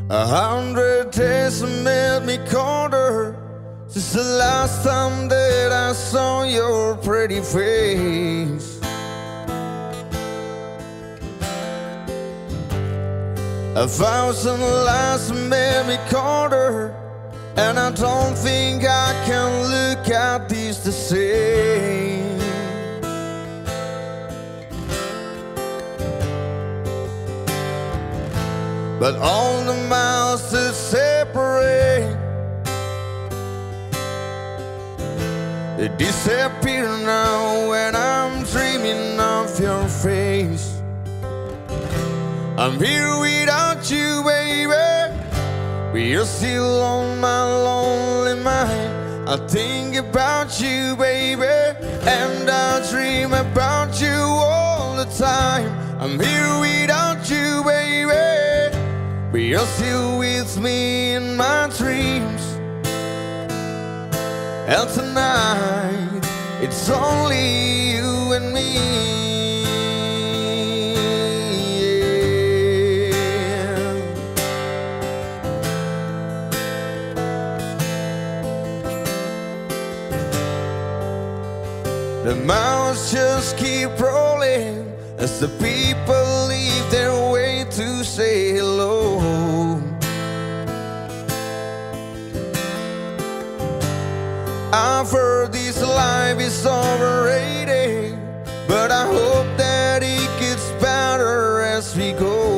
100 days have made me colder since the last time that I saw your pretty face. 1,000 lies have made me colder, and I don't think I can look at these the same. But all the miles that separate, they disappear now when I'm dreaming of your face. I'm here without you, baby, but you're still on my lonely mind. I think about you, baby, and I dream about you all the time. I'm here without you, baby, but you're still with me in my dreams. And tonight, it's only you and me. Yeah. The miles just keep rolling as the people leave their way to say hello. I've heard this life is overrated, but I hope that it gets better as we go.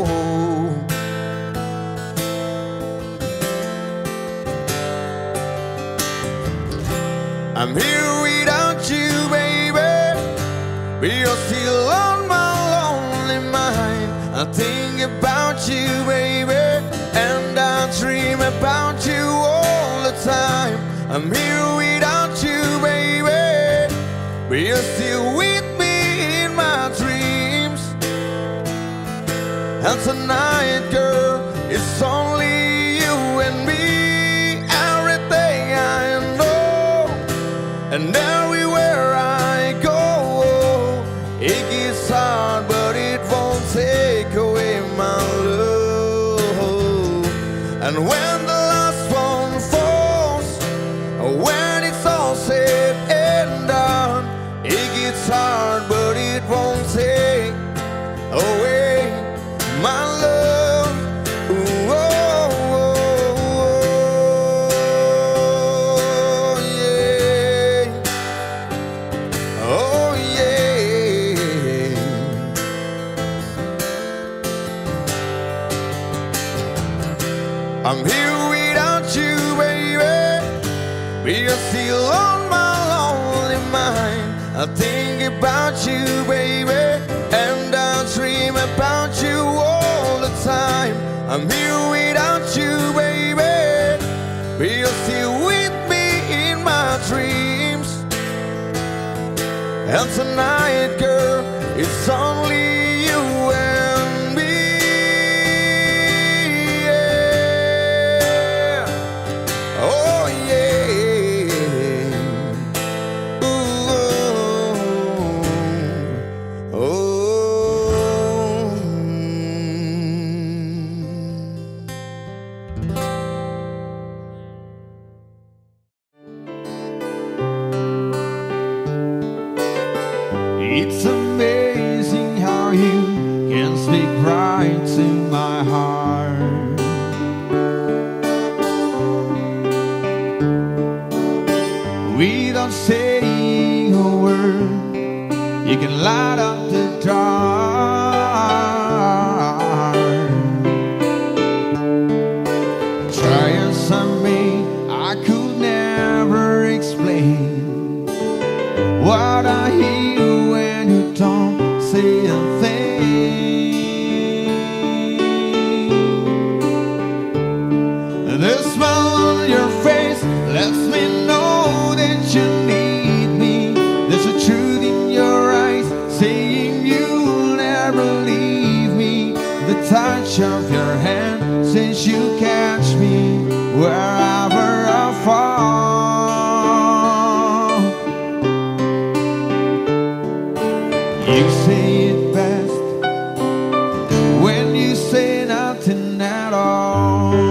I'm here without you, baby, but you're still on my lonely mind. I think about you, baby, and I dream about you all the time. I'm here without you, baby, but you're still with me in my dreams. And tonight, girl, it's only you and me. Everything I know, and everywhere I go, it gets hard, but it won't take away my love. And when the last one falls, when it's all said and done, it gets hard, but it won't take away my love. Ooh, oh, oh, yeah. Oh, yeah. I'm here without you, baby, but you're still on my lonely mind. I think about you, baby, and I dream about you all the time. I'm here without you, baby, but you're still with me in my dreams. And tonight, girl, it's only you and me. Yeah. Oh, yeah. It's amazing how you can speak right to my heart. Without saying a word, you can light up the dark. Try as I may, I could never explain what I hear when you don't say a thing. The smile on your face lets me know that you need me. There's a truth in your eyes saying you'll never leave me. The touch of your hand says you catch me wherever I fall. You say it best when you say nothing at all.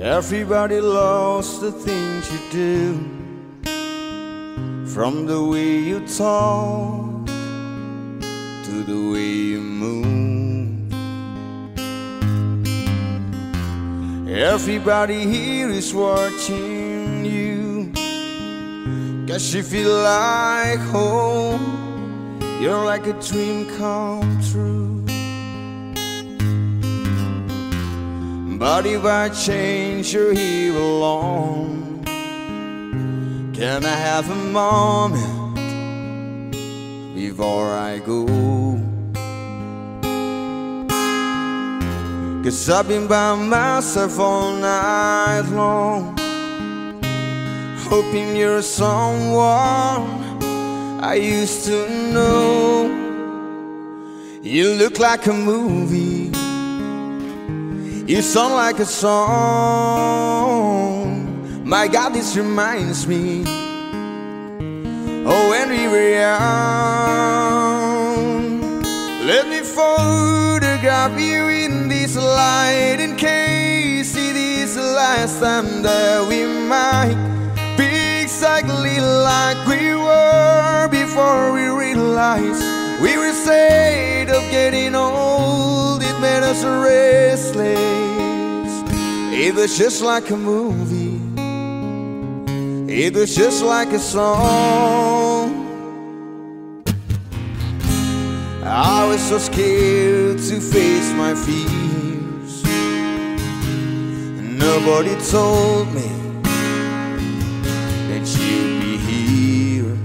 Everybody loves the things you do, from the way you talk to the way you move. Everybody here is watching you, 'cause you feel like home. You're like a dream come true. But if I change, you're here alone. Can I have a moment before I go? 'Cause I've been by myself all night long, hoping you're someone I used to know. You look like a movie, you sound like a song. My God, this reminds me oh, when we were young. Let me photograph you in this light, in case it is the last time that we might be exactly like we were before we realized we were afraid of getting old. It made us restless. It was just like a movie, it was just like a song. I was so scared to face my fears. Nobody told me that you'd be here.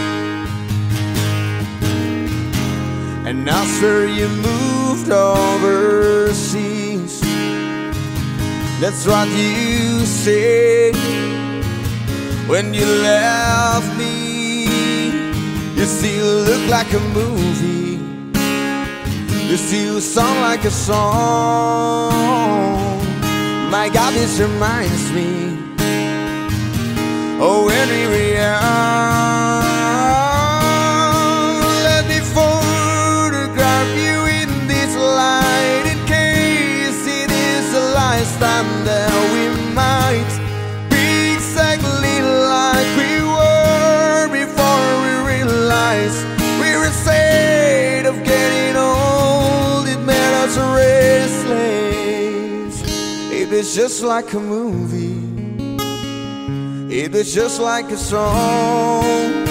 And after you moved overseas, that's what you said when you left me. You still look like a movie, you still sound like a song. My God, this reminds me oh, when we were young. Let me photograph you in this light, in case it is the last time that we might be exactly like we were before we realized we were afraid of getting old. It made us restless. It was just like a movie, it was just like a song.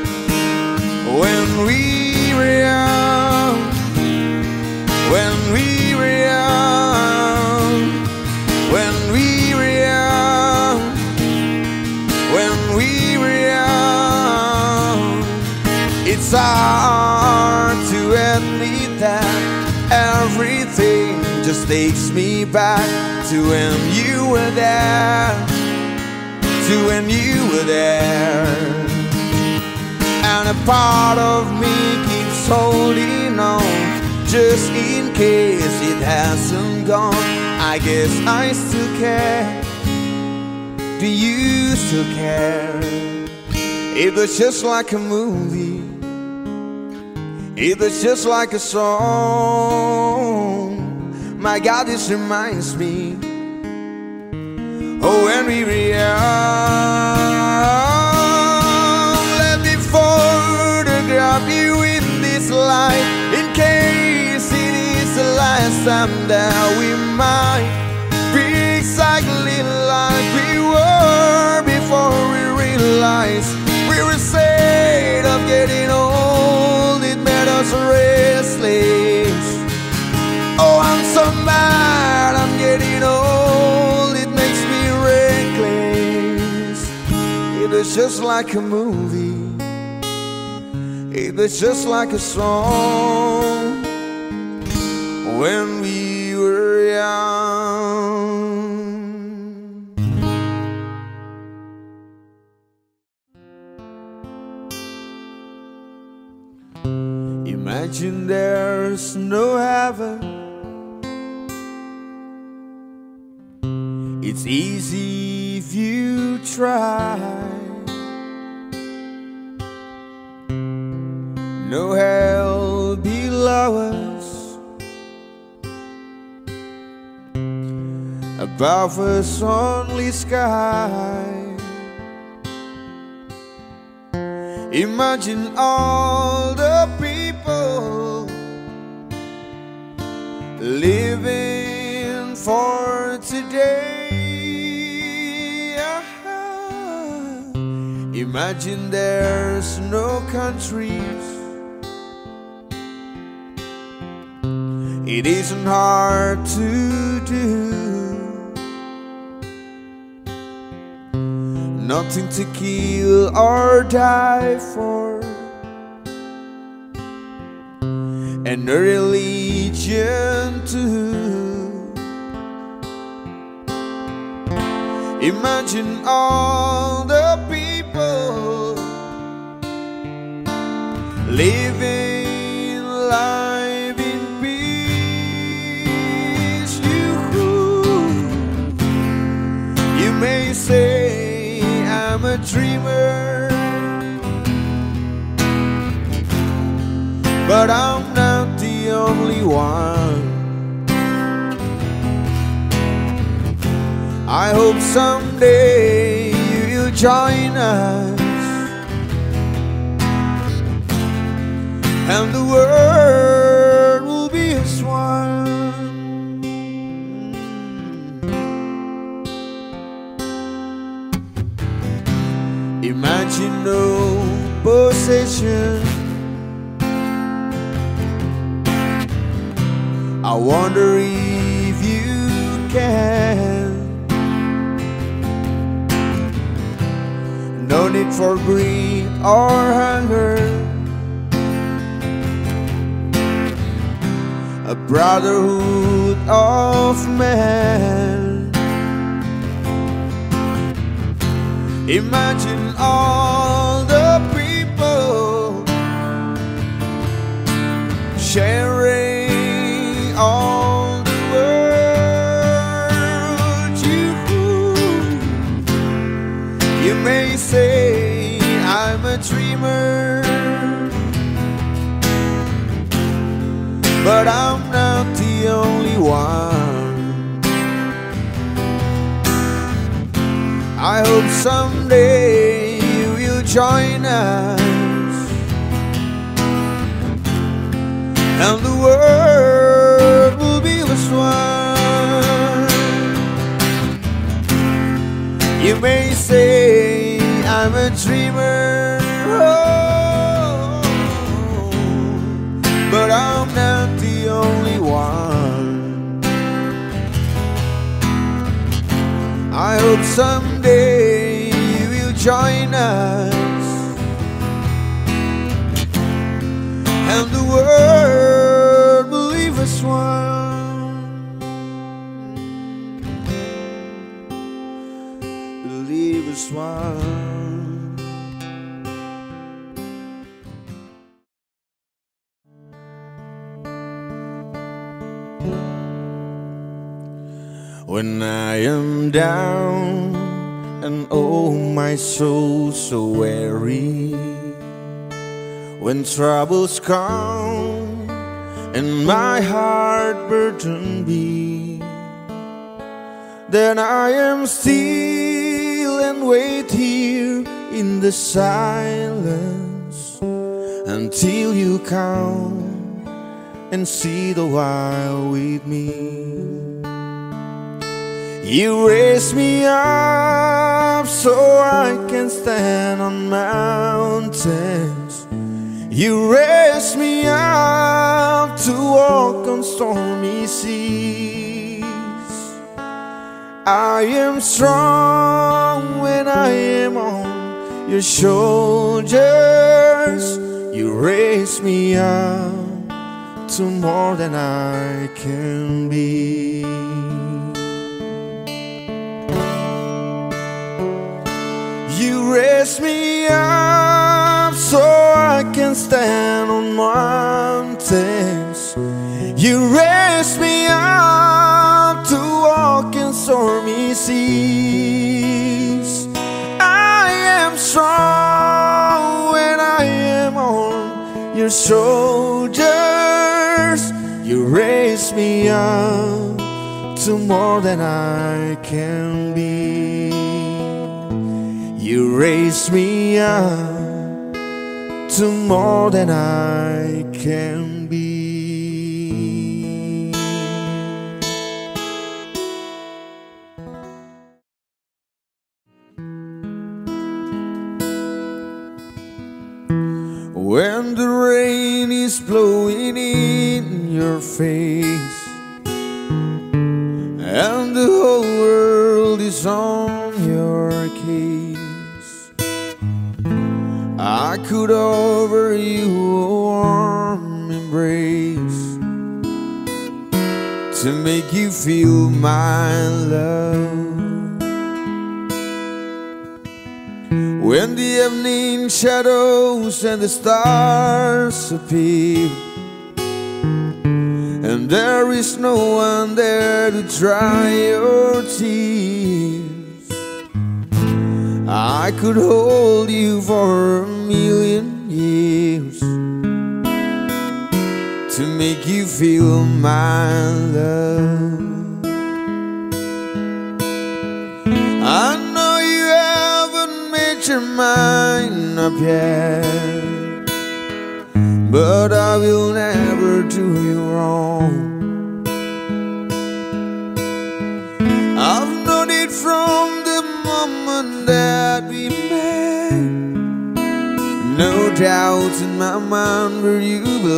When we were young, when we were young, when we were young, when we were young. It's hard to admit that everything just takes me back to when you were there, to when you were there. And a part of me keeps holding on, just in case it hasn't gone. I guess I still care. Do you still care? It was just like a movie, it was just like a song. My God, this reminds me oh, when we were young. Let me photograph you in this light, in case it is the last time that we might be exactly like we were before we realized we were afraid of getting old. It made us restless. Oh, I'm so mad I'm getting old. It makes me reckless. It was just like a movie, it was just like a song. When we were young. Imagine there's no heaven. It's easy if you try. No hell below us. above us only sky. Imagine all the people living for today. Imagine there's no countries. It isn't hard to do. Nothing to kill or die for, and a religion too. Imagine all the people living life in peace. You may say I'm a dreamer, but I'm not the only one. I hope someday you'll join us, and the world will be as one. Imagine no possession. I wonder if you can. No need for greed or hunger, a brotherhood of man. Imagine all the people sharing all the world. You may say I'm a dreamer, but I'm not the only one. I hope someday you will join us, and the world will be as one. You may say I'm a dreamer, oh, but I'm not the only one. I hope someday you will join us, and the world will leave us one. Will leave us one. When I am down and oh my soul so weary, when troubles come and my heart burden be, then I am still and wait here in the silence until you come and see the while with me. You raise me up so I can stand on mountains. You raise me up to walk on stormy seas. I am strong when I am on your shoulders. You raise me up to more than I can be. You raise me up so I can stand on mountains. You raise me up to walk in stormy seas. I am strong when I am on your shoulders. You raise me up to more than I can be. You raise me up to more than I can be. When the rain is blowing in your face and the whole world is on your case, I could offer you a warm embrace to make you feel my love. When the evening shadows and the stars appear and there is no one there to dry your tears, I could hold you for a million years to make you feel my love. I know you haven't made your mind up yet, but I will never do you wrong. I've known it from the moment that we met. No doubt in my mind where you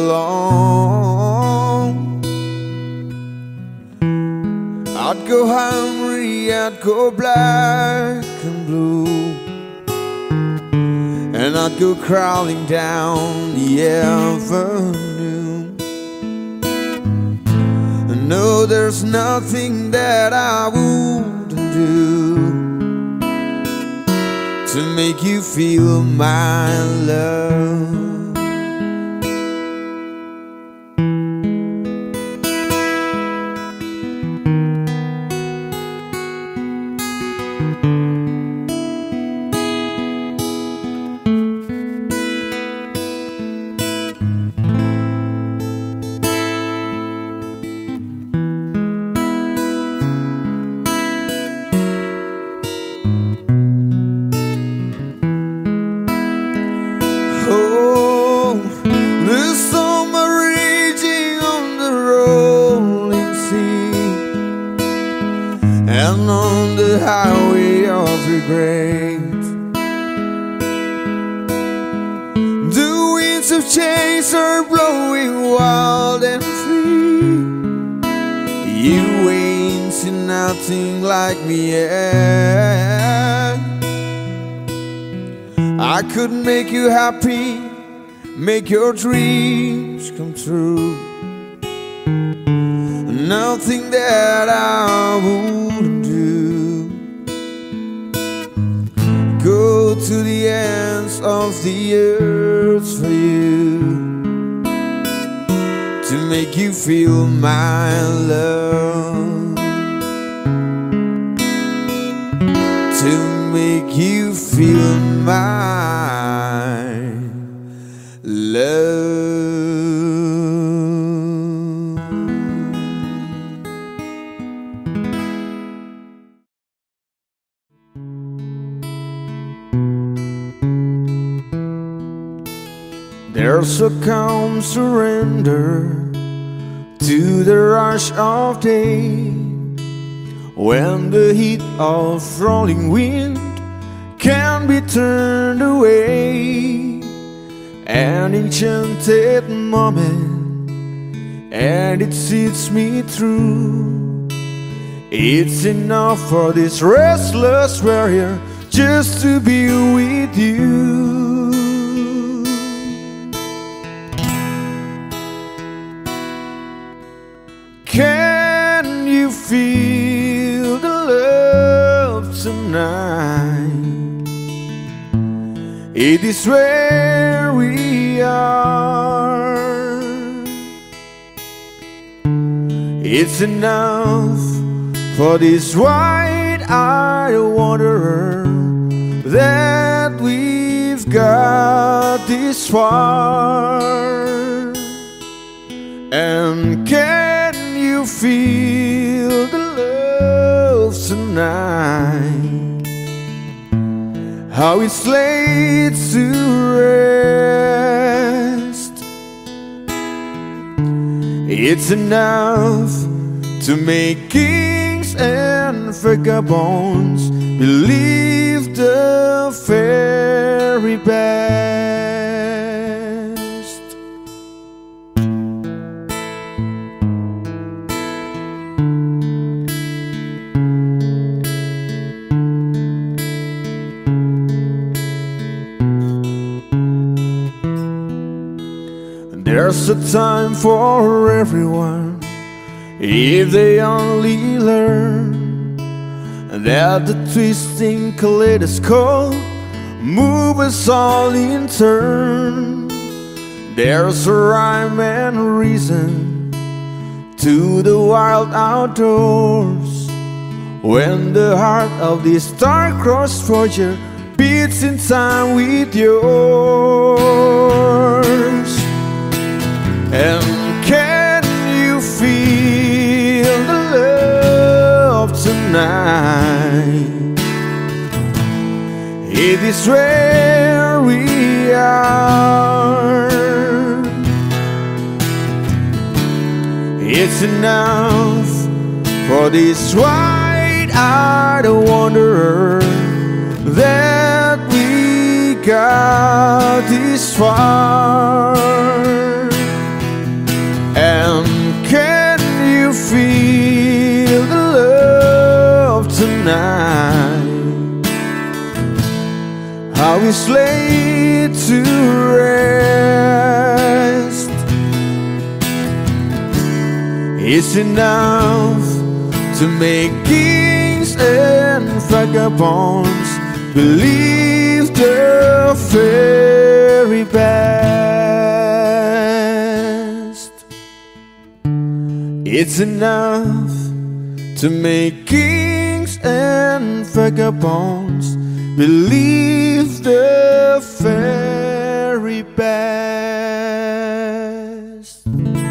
belong. I'd go hungry, I'd go black and blue, and I'd go crawling down the avenue. I know there's nothing that I wouldn't do to make you feel my love. And on the highway of regret, the winds of change are blowing wild and free. You ain't seen nothing like me yet. I could make you happy, make your dreams come true. Nothing that I wouldn't do. Go to the ends of the earth for you, to make you feel my love, to make you feel my love. There's a calm surrender to the rush of day, when the heat of rolling wind can be turned away. An enchanted moment, and it sees me through. It's enough for this restless warrior just to be with you. Can you feel the love tonight? It is where we are. It's enough for this wide-eyed wanderer that we've got this far. And can you feel the tonight, how it's laid to rest. It's enough to make kings and vagabonds believe the very best. There's a time for everyone if they only learn that the twisting kaleidoscope moves us all in turn. There's a rhyme and reason to the wild outdoors when the heart of the star-crossed voyager beats in time with yours. And can you feel the love tonight? It is where we are. It's enough for this wide-eyed wanderer that we got this far. And can you feel the love tonight? How it's laid to rest. It's enough to make kings and vagabonds believe the very best. It's enough to make kings and vagabonds believe the very best.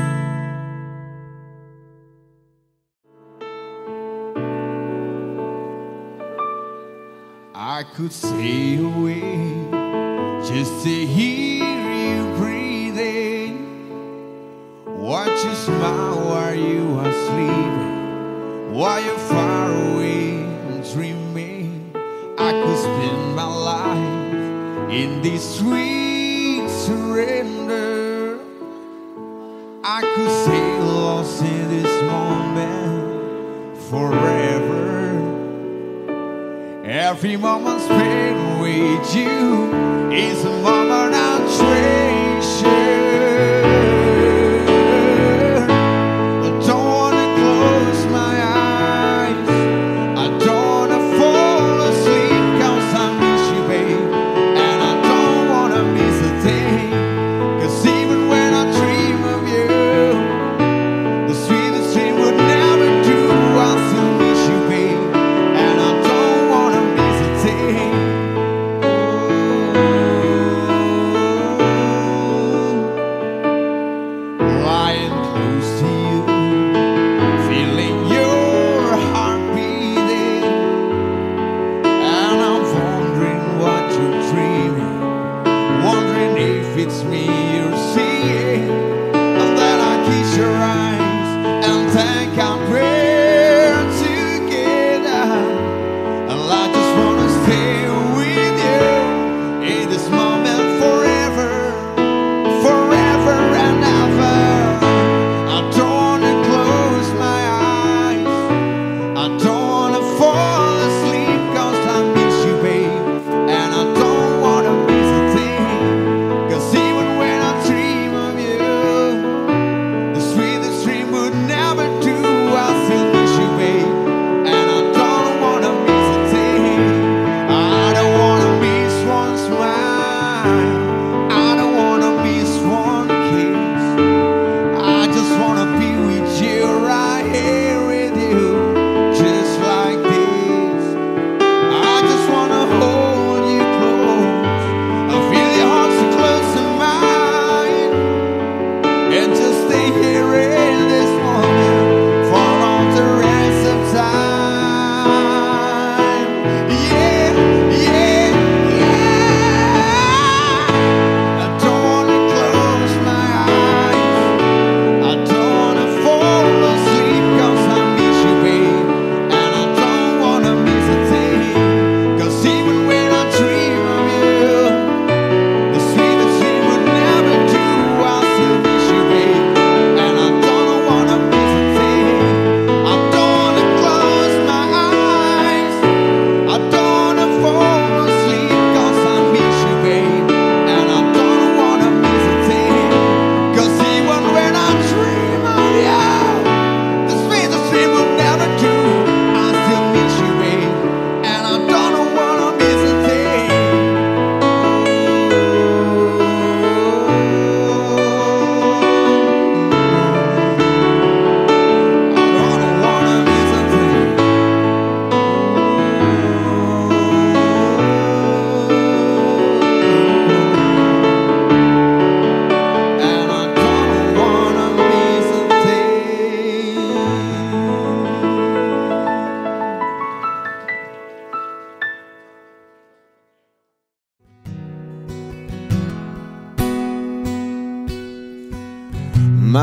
I could stay away just to hear you breathing, watch you smile while you are sleeping, while you're far away and dreaming. I could spend my life in this sweet surrender. I could stay lost in this moment forever. Every moment spent with you is a moment I'll treasure. I don't wanna close my eyes, I don't wanna fall asleep, 'cause I miss you, babe, and I don't wanna miss a thing. 'Cause even when I dream of you, the sweetest dream would never do. I still miss you, babe, and I don't wanna miss a thing.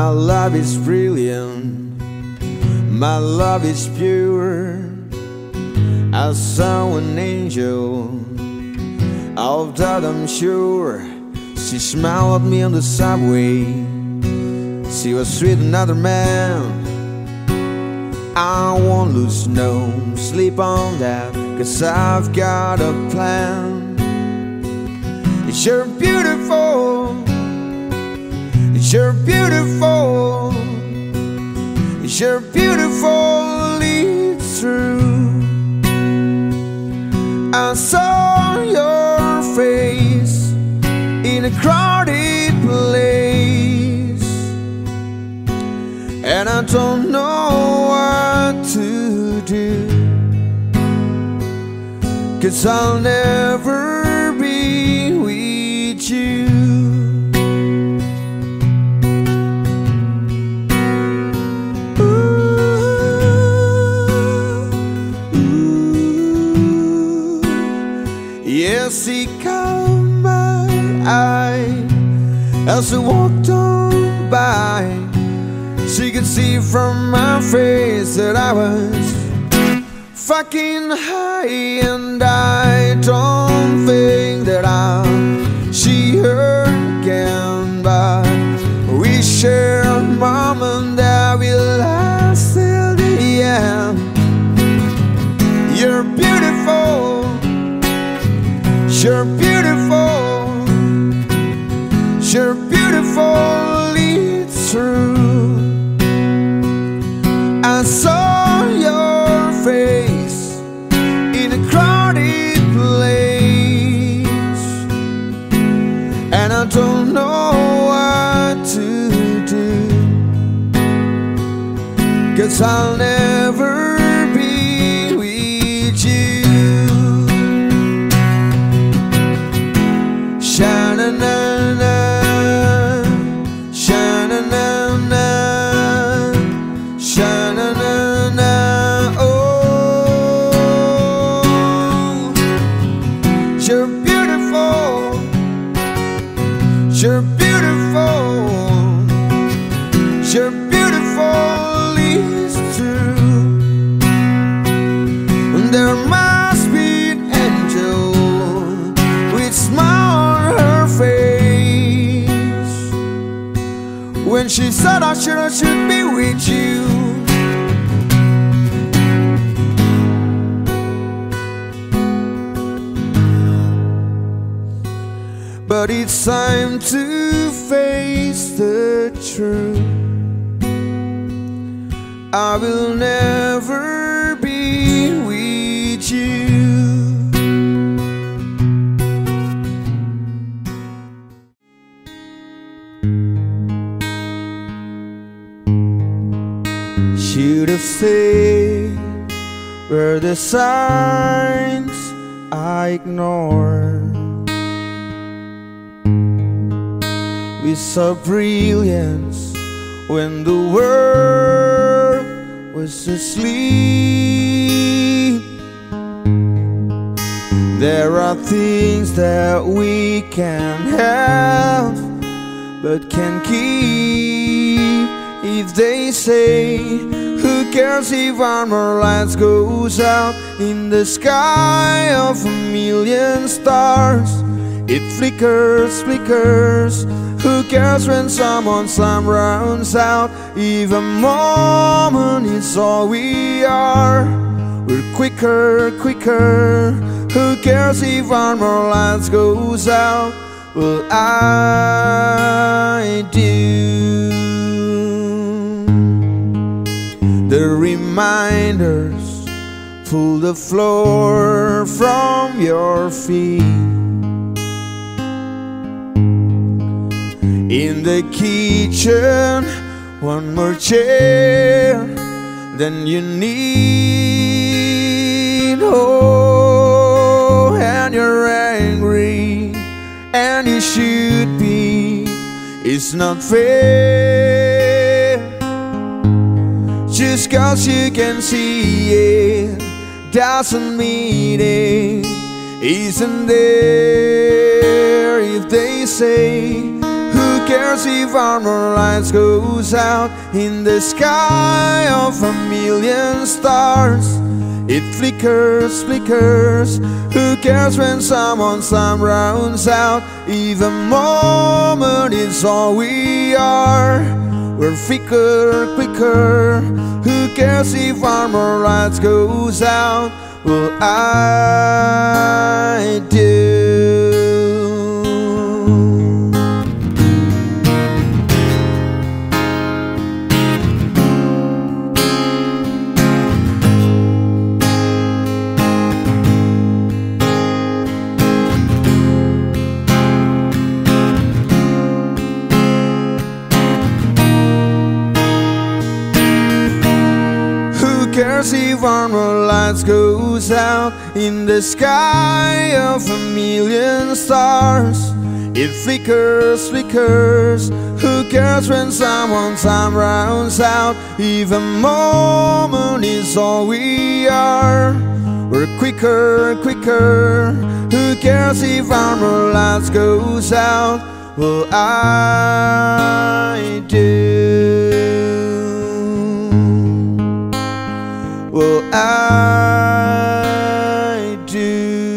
My love is brilliant, my love is pure. I saw an angel, of that I'm sure. She smiled at me on the subway. She was with another man. I won't lose no sleep on that, 'cause I've got a plan. You're beautiful, you're beautiful, you're beautiful, it's true. I saw your face in a crowded place, and I don't know what to do, 'cause I'll never be with you. Yes, he caught my eye as I walked on by. She could see from my face that I was fucking high, and I don't think that I'll see her again, but we share a moment that will last till the end. You're beautiful, you're beautiful, you're beautiful, it's true. I saw your face in a crowded place, and I don't know what to do, 'cause I'll never be with you. Sha-na-na-na, sha-na-na-na, sha-na-na-na, oh. You're beautiful, you're beautiful, you're beautiful, it's true. And there must be an angel with a smile on her face when she said I should be with you. But it's time to face the truth. I will never be with you. Should have stayed where the signs I ignored. We saw brilliance when the world was asleep. There are things that we can't have but can keep. If they say, who cares if our more lights goes out in the sky of a million stars? It flickers, flickers. Who cares when someone's time runs out? If a moment is all we are, we're quicker, quicker. Who cares if our more lights goes out? Well, I do. The reminders pull the floor from your feet. In the kitchen, one more chair than you need. Oh, and you're angry, and you should be. It's not fair. Just 'cause you can see it doesn't mean it isn't there. If they say, who cares if armor lights goes out in the sky of a million stars? It flickers, flickers. Who cares when someone's time runs out? If a moment is all we are, we're thicker, quicker. Who cares if armor lights goes out? Well, I do. Cares if armor lights goes out in the sky of a million stars? It flickers, flickers. Who cares when someone's time runs out? If a moment is all we are, we're quicker, quicker. Who cares if armor lights goes out? Well, I do. Well, I do.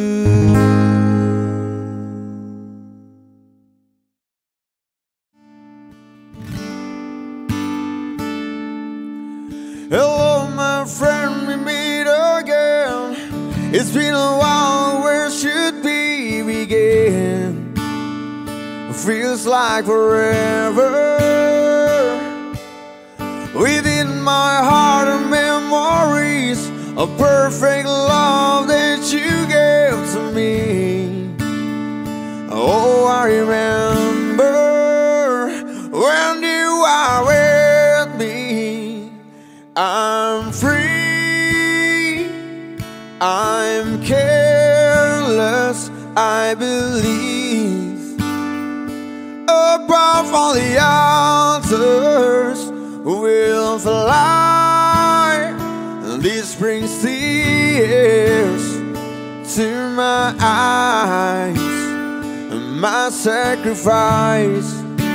Hello, my friend, we meet again. It's been a while, where should we begin? Feels like forever. Within my heart are memories of perfect love that you gave to me. Oh, I remember when you are with me. I'm free, I'm careless, I believe. Above all the altars we'll fly. This brings tears to my eyes, my sacrifice.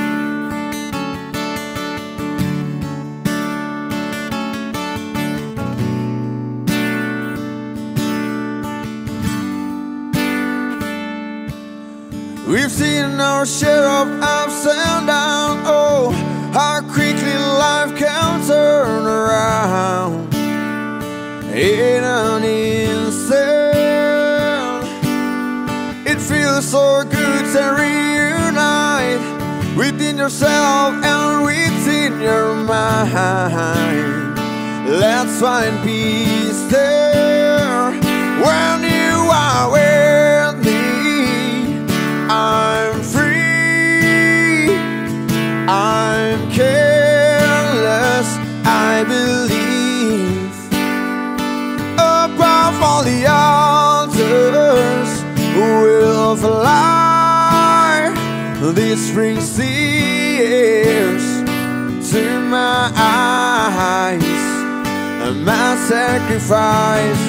We've seen our share of ups and downs. Oh, how quickly life can turn around in an instant. It feels so good to reunite within yourself and within your mind. Let's find peace there when you are with me. I'm free, I'm careless, I believe. Above all the altars we'll fly. This brings tears to my eyes, my sacrifice.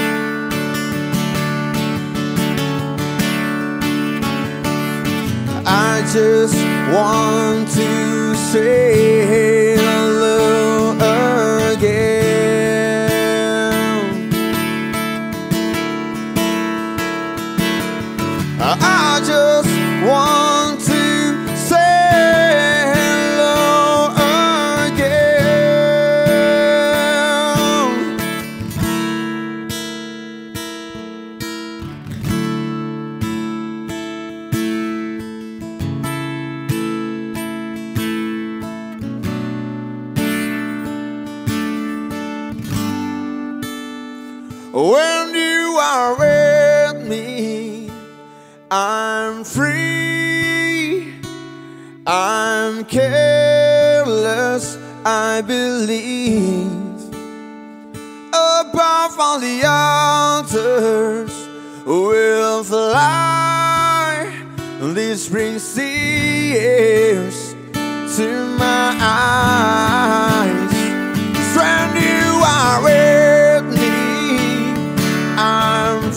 I just want to say hello again. I just want to say hello again. When you are with me, I'm free, I'm careless, I believe. Above all the altars we'll fly. This brings tears to my eyes. When you are with me, I'm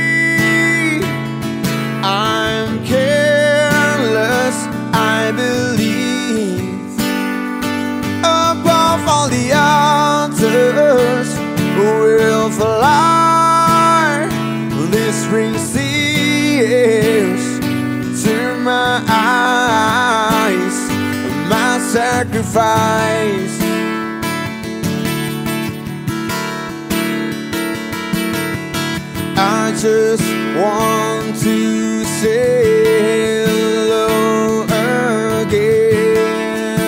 free, I'm careless, I believe. sacrifice. I just want to say hello again.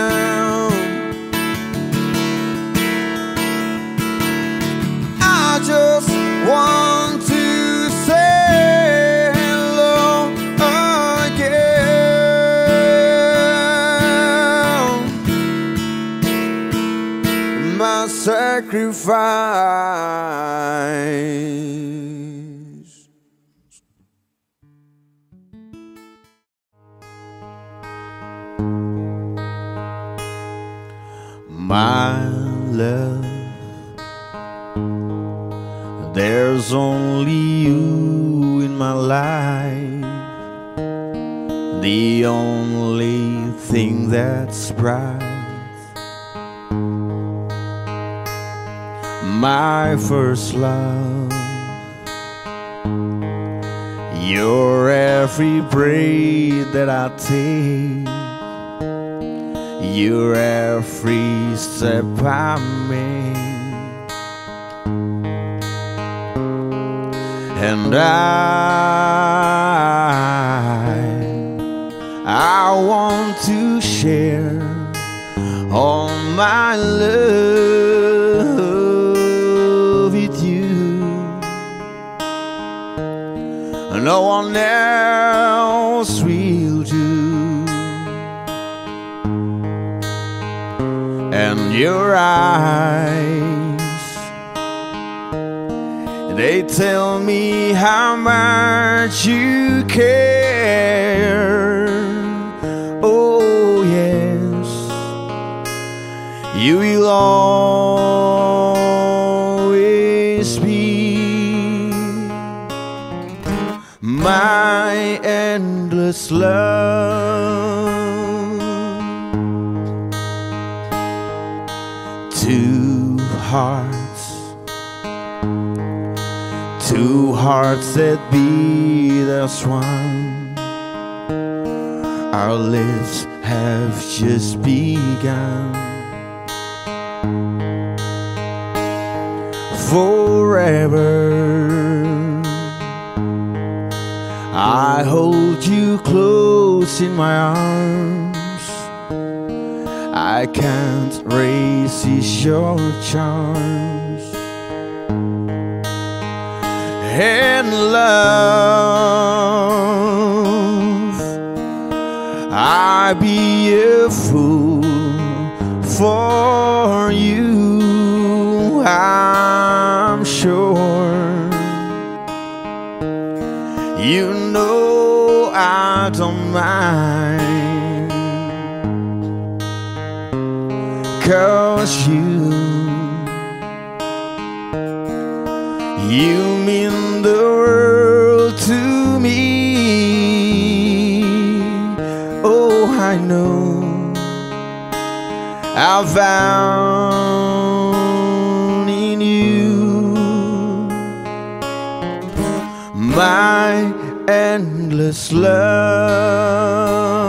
I just want to say hello again. My sacrifice. My love, there's only you in my life, the only thing that's bright. My first love, you're every breath that I take, you're every step I make, and I want to share all my love with you. No one else will do. And your eyes, they tell me how much you care. Oh yes, you will always be my endless love. Two hearts that beat as one. Our lives have just begun. Forever I hold you close in my arms. I can't resist your charms. And love, I'd be a fool for you, I'm sure. You know I don't mind, 'cause you mean the world to me. Oh, I know I found in you my endless love.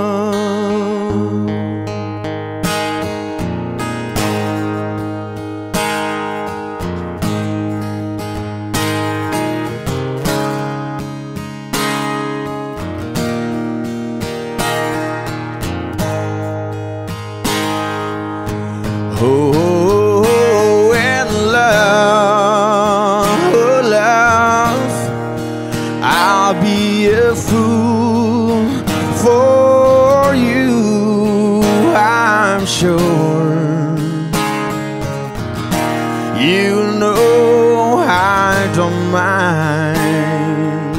Oh, and love, I'll be a fool for you, I'm sure. You know I don't mind,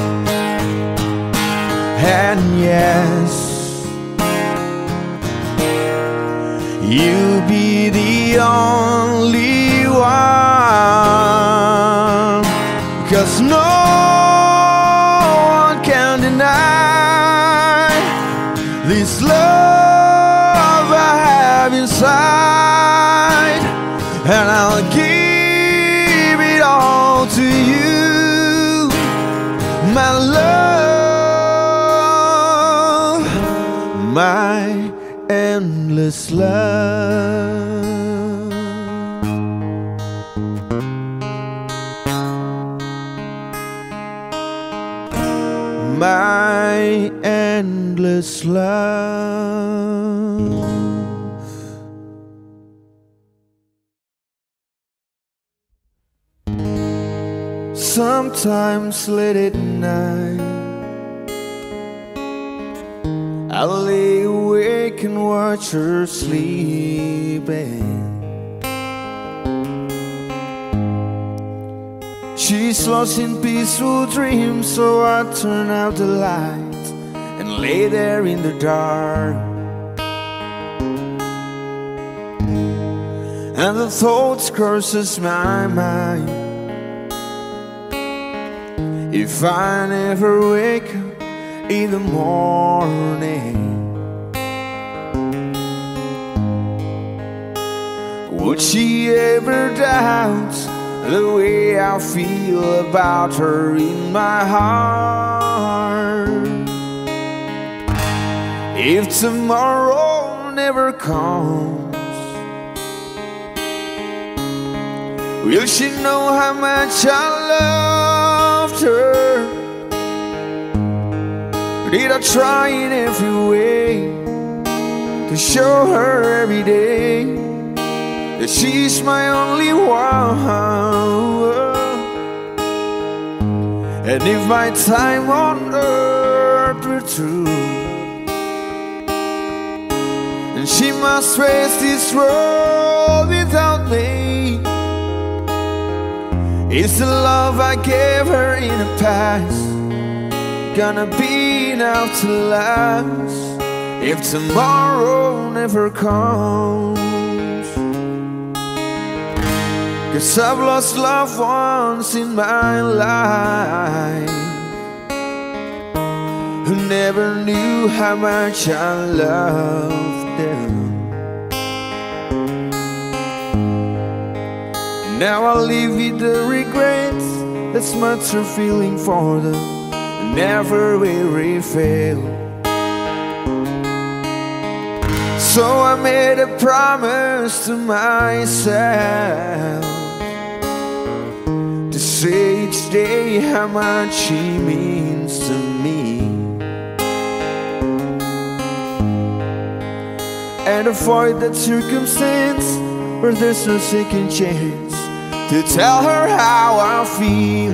and yes, you be the only one, 'cause no one can deny this love I have inside, and I'll give it all to you, my love, my endless love. My endless love. Sometimes late at night I lay awake and watch her sleeping. She's lost in peaceful dreams, so I turn out the light and lay there in the dark. And the thoughts crosses my mind, if I never wake up in the morning, would she ever doubt the way I feel about her in my heart? If tomorrow never comes, will she know how much I loved her? Did I try in every way to show her every day that she's my only one? And if my time on earth were true, and she must face this world without me, is the love I gave her in the past gonna be enough to last if tomorrow never comes? 'Cause I've lost loved ones in my life who never knew how much I loved them. Now I live with the regrets, that's much a feeling for them, never will fail. So I made a promise to myself to say each day how much she means to me, and avoid that circumstance where there's no second chance to tell her how I feel.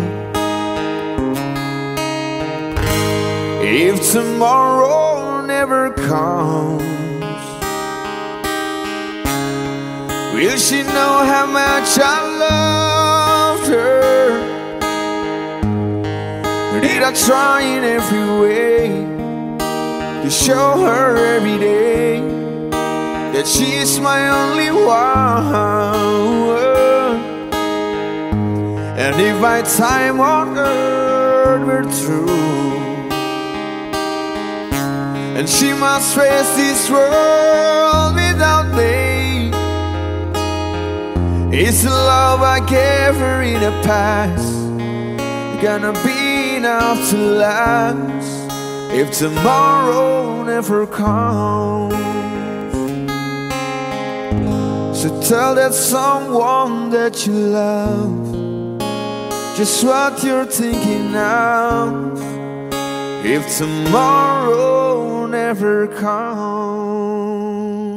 If tomorrow never comes, will she know how much I loved her? Did I try in every way to show her every day that she's my only one? And if my time on earth were true, and she must face this world without me, is the love I gave her in the past gonna be enough to last if tomorrow never comes? So tell that someone that you love just what you're thinking now, if tomorrow never comes.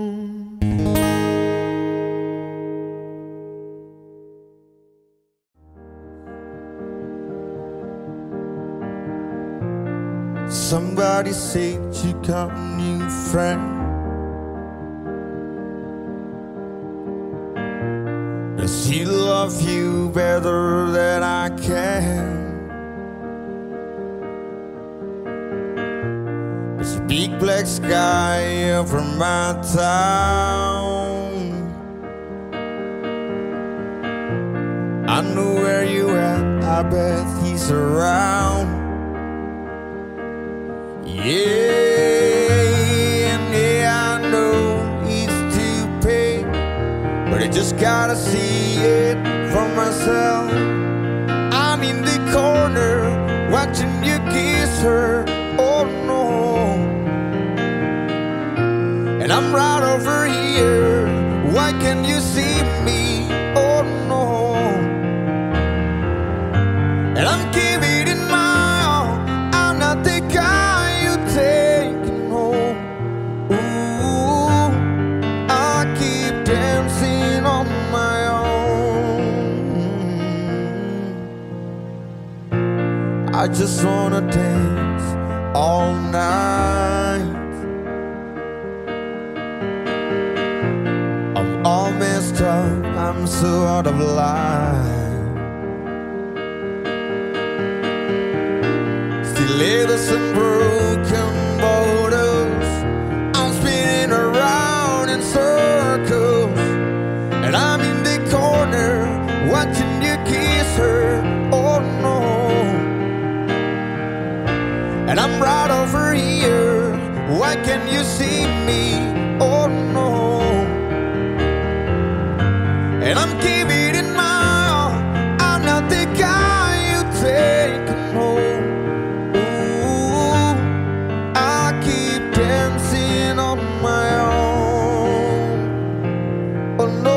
Somebody said you got a new friend. Does he love you better than I can? There's a big black sky over my town. I know where you at, I bet he's around. Yeah, and yeah, I know it's to pay, but I just gotta see it for myself. I'm in the corner watching you kiss her, oh no. And I I'm right over here. Why can't you see me? Oh no. And I'm giving it my all. I'm not the guy you taking home. Ooh, I keep dancing on my own. I just wanna dance all night. I'm all messed up, I'm so out of line. Stilettos and broken bottles, I'm spinning around in circles. And I'm in the corner, watching you kiss her. Oh no. And I'm right over here. Why can't you see me? Oh no. And I'm giving it my all. I'm not the guy you taking home. Ooh, I keep dancing on my own. Oh no.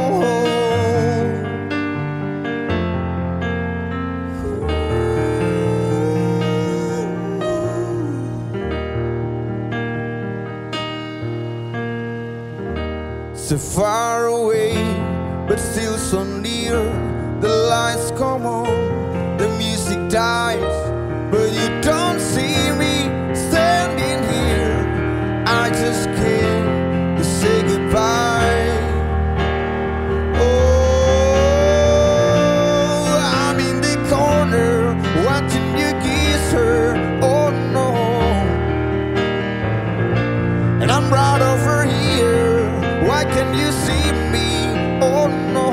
So far away, but still so near. The lights come on, the music dies, but you don't see me standing here. I just came to say goodbye. Oh, I'm in the corner, watching you kiss her. Oh no. And I'm right over here. Why can't you see me? Oh no.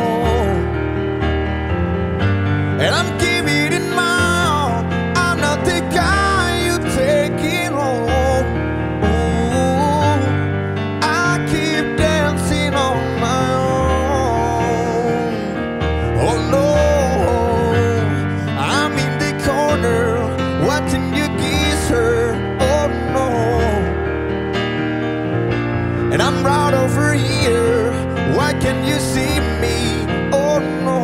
And I'm giving it my all. I'm not the guy you taking home. Ooh, I keep dancing on my own. Oh no. I'm in the corner, watching you kiss her. Oh no. And I'm right over here. Why can't you see me? Oh no.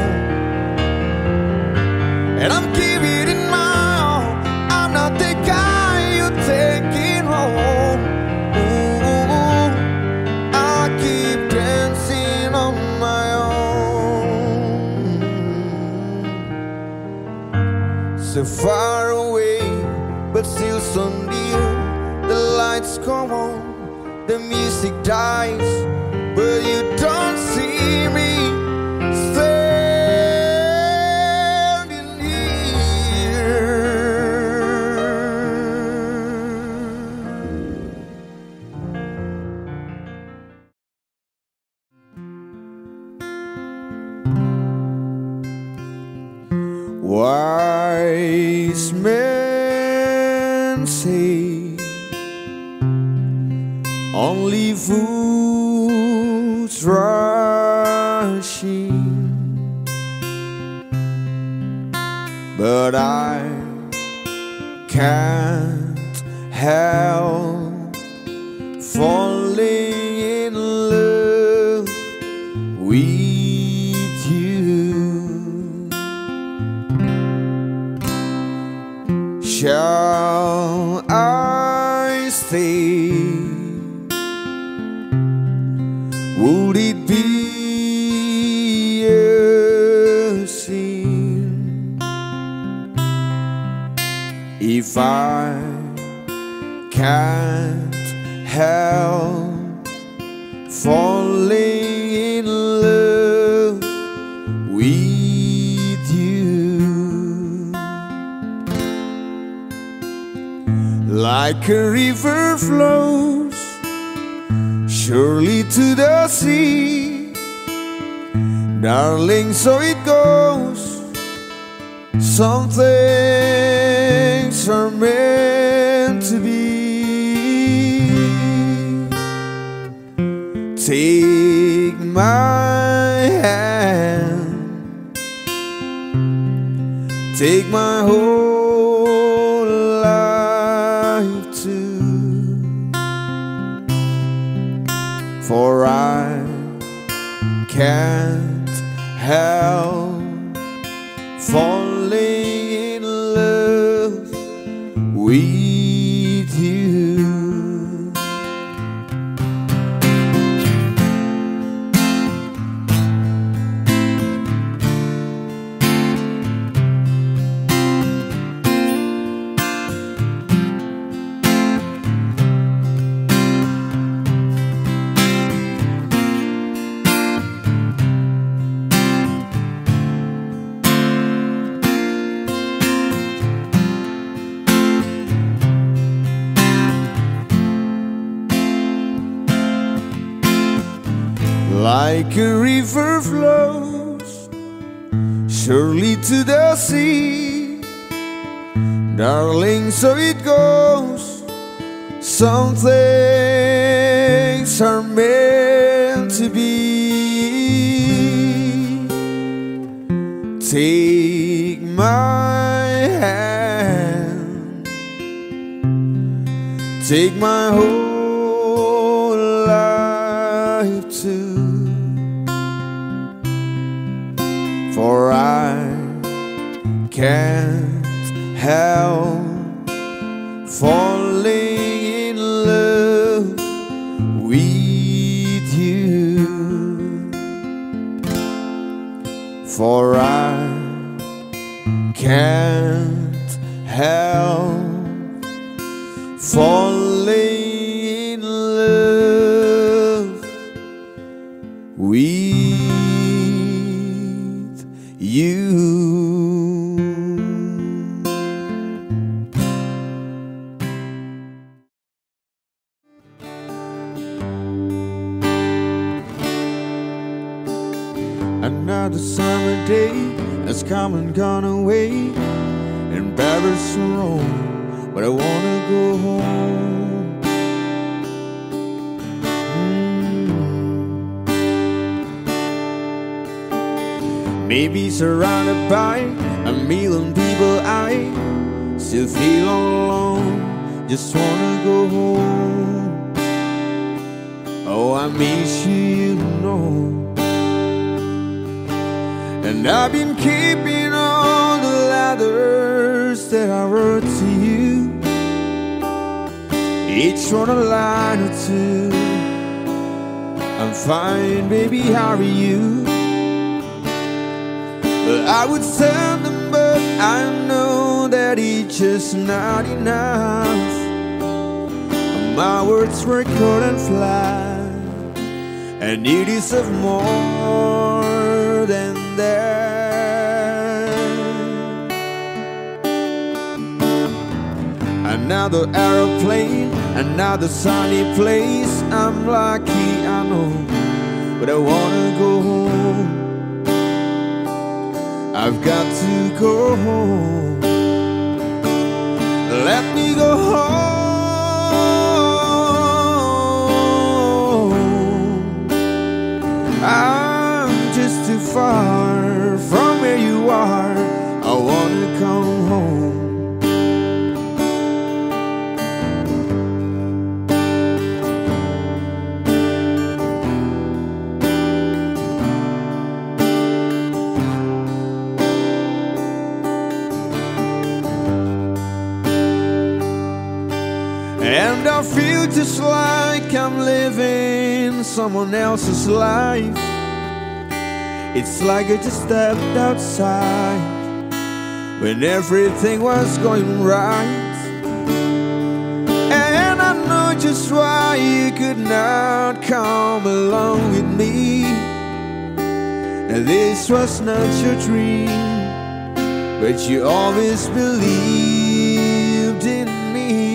And I'm giving it my all. I'm not the guy you taking home. Ooh, I keep dancing on my own. So far away, but still so near. The lights come on, the music dies, but you don't see me standing here. Wise men say only fools rushing, but I can't help falling in love with you. Shall I stay? Would it be a sin if I can't help falling in love with you? Like a river flows surely to the sea, darling, so it goes. Some things are meant to be. Take my hand, take my whole life too. for I can't help falling in love with you. Like a river flows surely to the sea, darling, so it goes. Some things are meant to be. Take my hand, take my whole life too. For I can't help falling in love with you. For I can't help falling in love with you. Another summer day has come and gone away, in Paris or Rome, but I wanna go home. Maybe surrounded by a million people, I still feel all alone, just wanna go home. Oh, I miss you, you know. And I've been keeping all the letters that I wrote to you, each one a line or two. I'm fine, baby, how are you? Well, I would send them, but I know that it's just not enough. My words were cold and flat, and you deserve more than that. Another aeroplane, another sunny place. I'm lucky, I know, but I wanna go home. I've got to go home. Let me go home. I'm just too far from where you are. I wanna come home. And I feel just like I'm living someone else's life. It's like I just stepped outside when everything was going right. And I know just why you could not come along with me. And this was not your dream, but you always believed in me.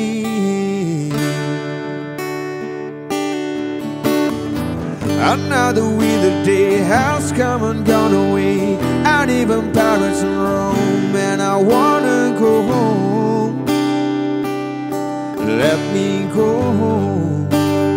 Another winter day has come and gone away, and even Paris and Rome, and I wanna go home. Let me go home.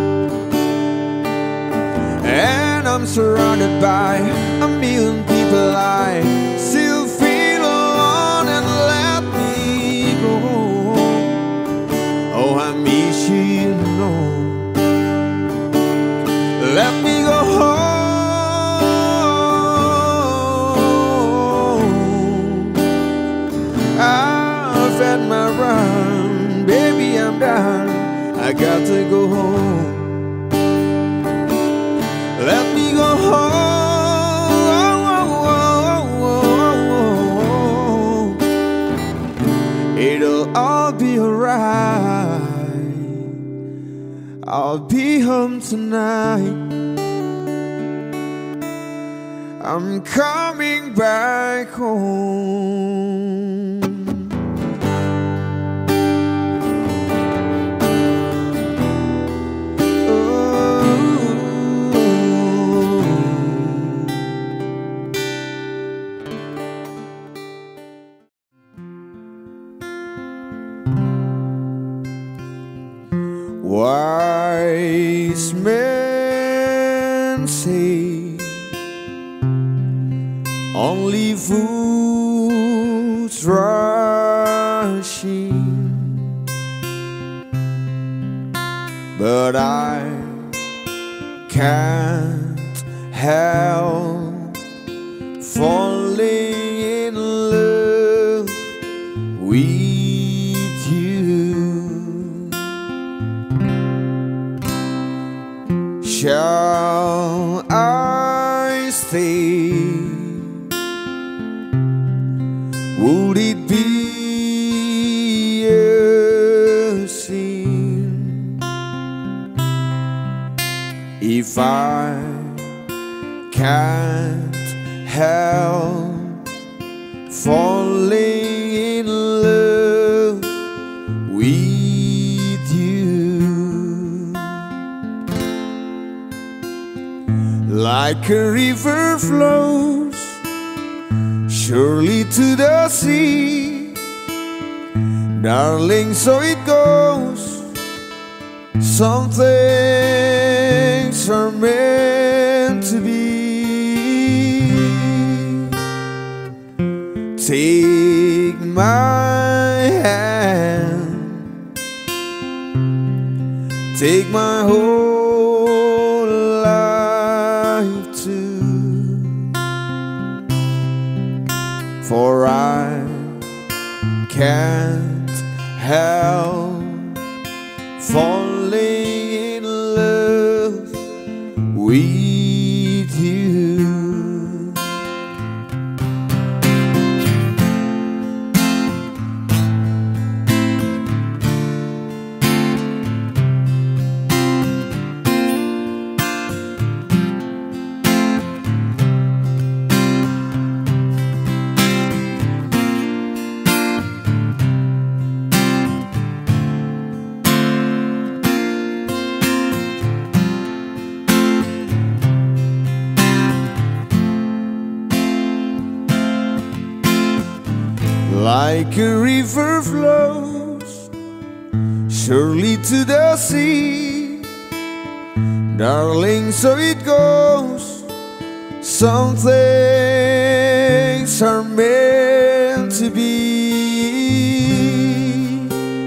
And I'm surrounded by a million people, I still feel alone, and let me go home. Oh, I miss you, you know. baby, I'm done. I got to go home. Let me go home. It'll all be alright. I'll be home tonight. I'm coming back home. Wise men say only fools rush in, but I can't help falling in love with you. Shall I stay? Would it be a sin if I can't help falling in love with you? Like a river flows surely to the sea, darling, so it goes. Some things are meant to be. Take my hand, take my whole life too, for I can't help falling in love with you. Like a river flows surely to the sea, darling, so it goes. Some things are meant to be.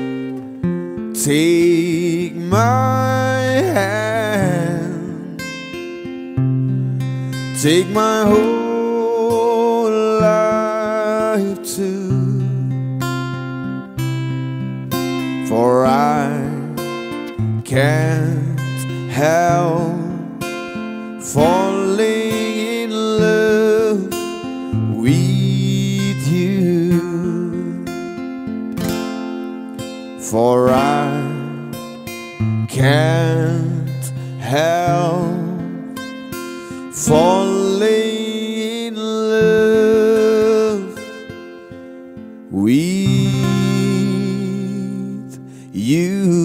Take my hand, take my whole life too, for I can't help falling in love with you, for I can't help falling in love with you.